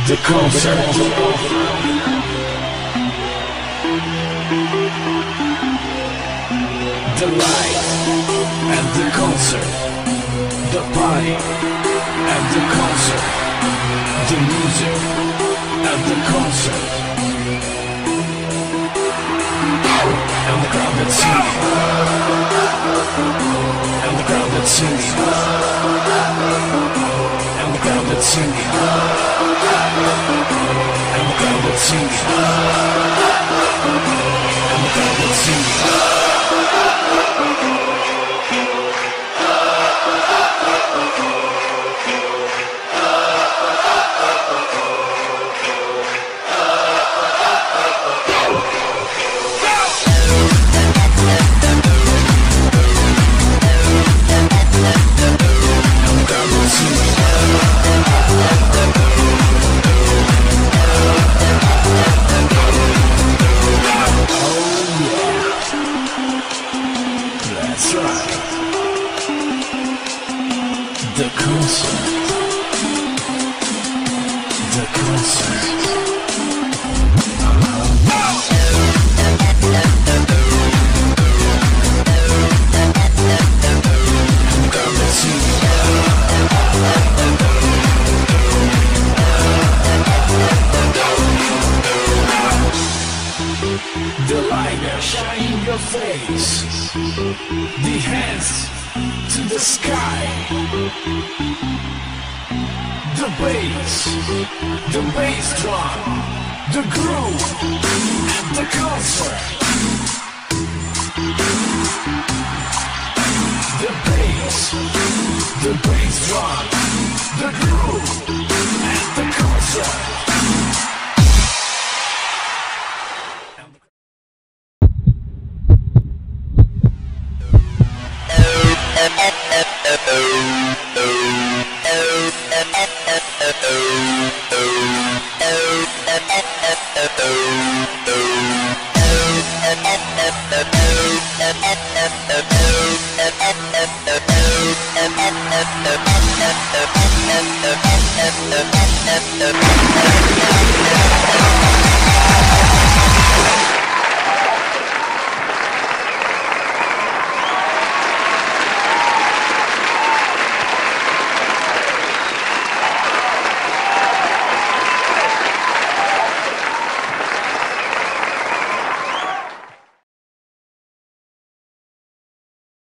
The concert. The light at the concert. The party at the concert. The music at the concert. And the crowd that's singing. And the crowd that's singing. And the crowd that's singing. And the crowd that's singing. And the crowd that's singing. The concert. The concert. The light shine in your face. The hands to the sky. The bass drum, the groove at the concert. The bass drum, the groove at the concert.